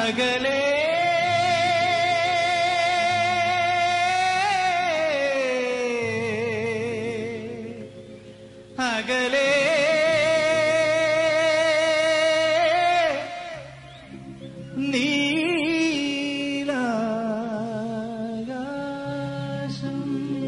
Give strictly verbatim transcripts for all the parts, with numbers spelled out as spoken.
അകലെ അകലെ നീലാകാശം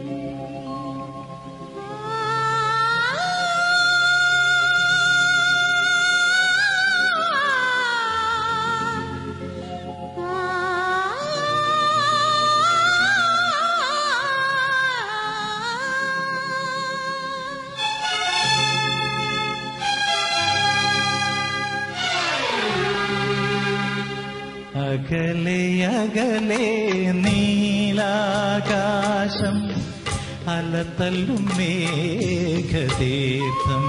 അകലെ അകലെ നീലാകാശം അലതല്ലും മേഘതീർത്ഥം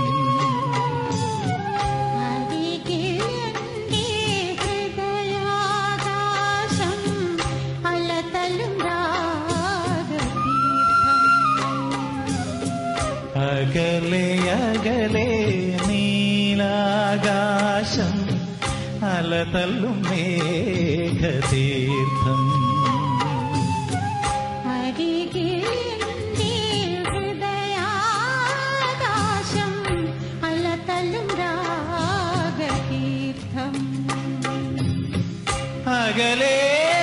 അകലെ അകലെ നീലാകാശം അലതല്ലും മേഘതീർത്ഥം ഹൃദയാകാശം അലതല്ലും രാഗതീർത്ഥം അകലെ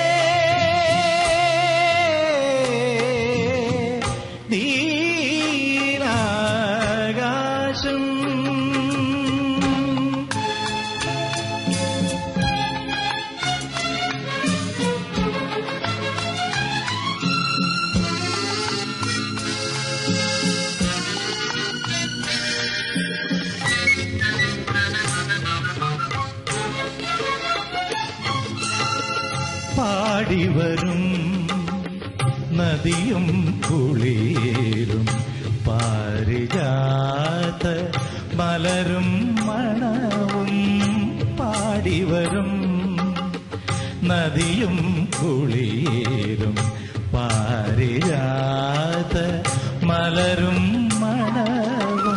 നീലാകാശം പാടിവരും നദിയും കുളിരും പാരിജാത മലരും മണവും പാടിവരും നദിയും കുളിരും പാരിജാത മലരും മണവും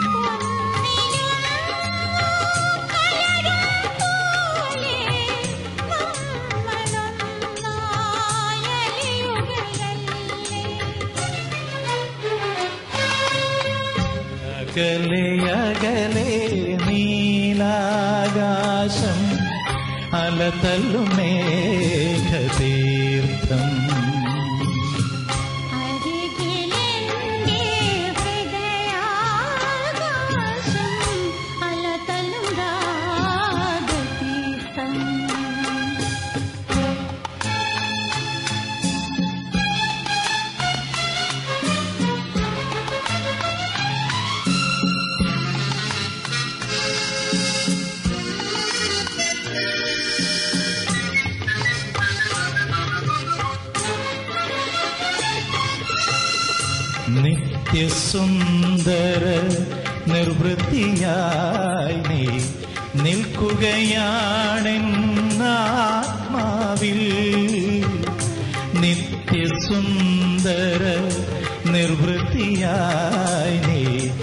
അകലെ അകലെ നീലാകാശം അലതല്ലും മേഘതീർത്ഥം അലതല്ലും രാഗതീർത്ഥം നിത്യസുന്ദര നിർവൃത്തിയായി നീ നിൽക്കുകയാണെന്നാത്മാവിൽ നിത്യസുന്ദര നിർവൃത്തിയായി നീ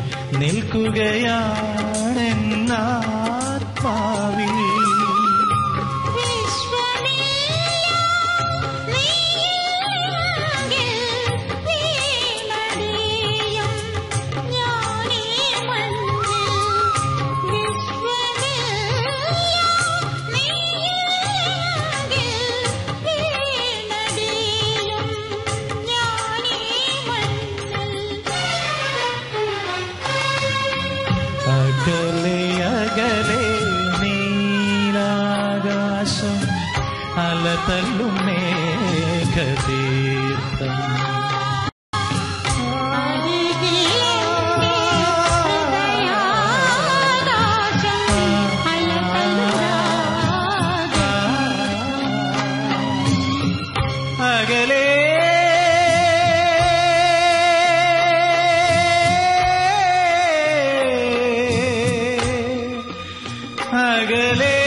നിൽക്കുകയാണെന്നാത്മാവിൽ അകലെ അകലെ നീലാകാശം അലതല്ലും മേഘതീർത്ഥം അകലെ അകലെ